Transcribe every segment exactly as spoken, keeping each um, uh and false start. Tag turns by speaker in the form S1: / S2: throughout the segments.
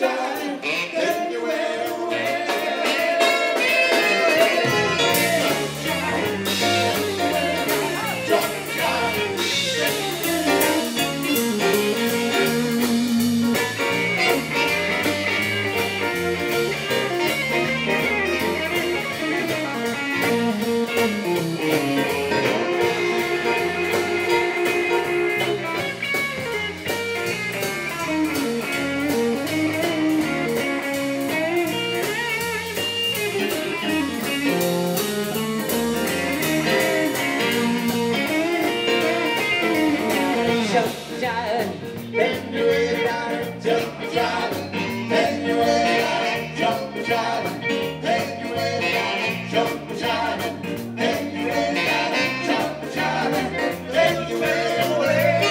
S1: giant, then you went away. Then you way down, jump giant. Then you way down, jump giant. Then you way down, jump giant. Then you way down, jump giant. Then you way away.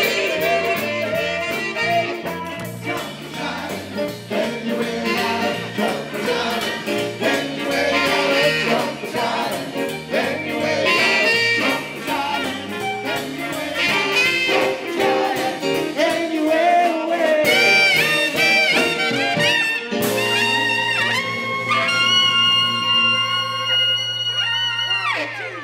S1: Jump giant. Then you way down, jump giant. Then you way down, jump giant. Then you way down, jump giant. Then you way down, jump giant. Then you way.